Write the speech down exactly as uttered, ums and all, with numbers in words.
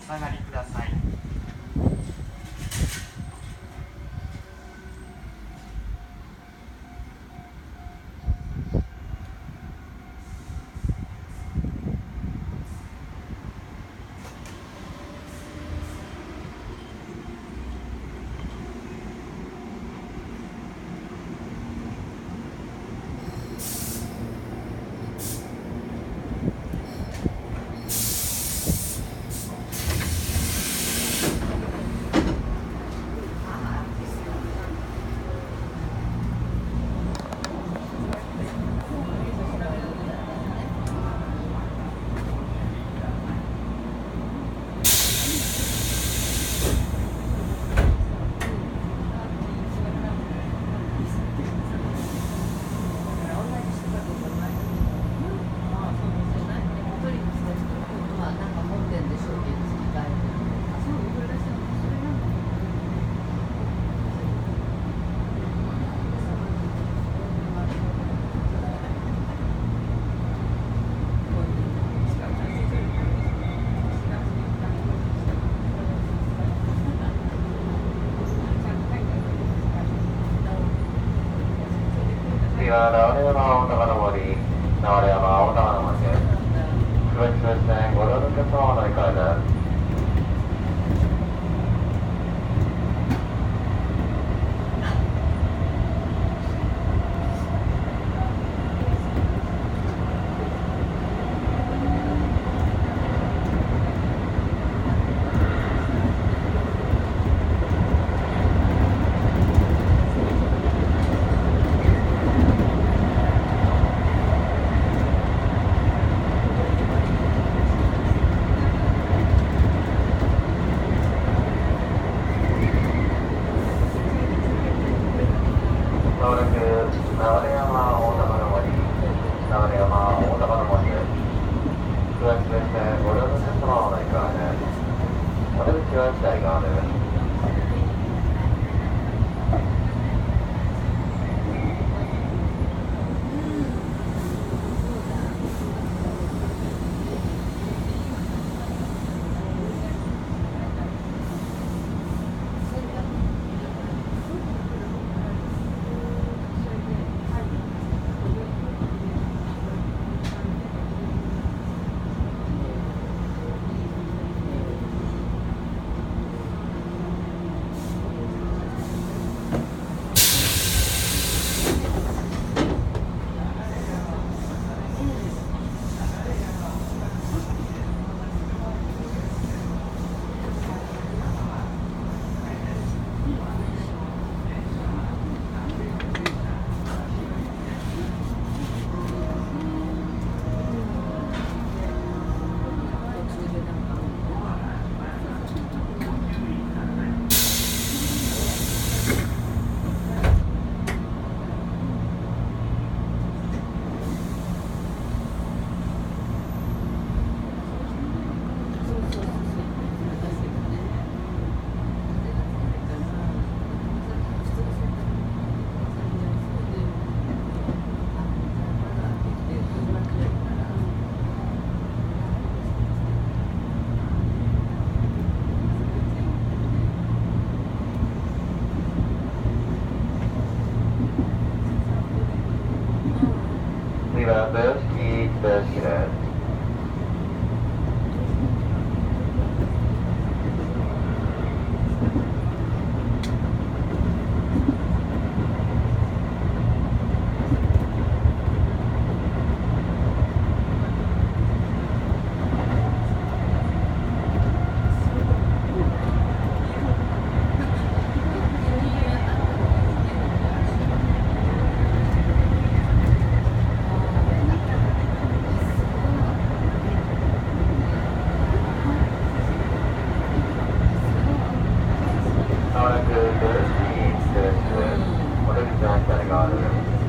下がりください。 次は流山大高の森、流山大高の森です。クエスト線ご両のお客様の乗り換えです。まもなく流山大高の森、流山大高の森です。クエスト線ご両のお客様の乗り換えです。お出口は左側です。次は豊敷豊敷です。まもなく豊敷豊敷です。お出口は左側です。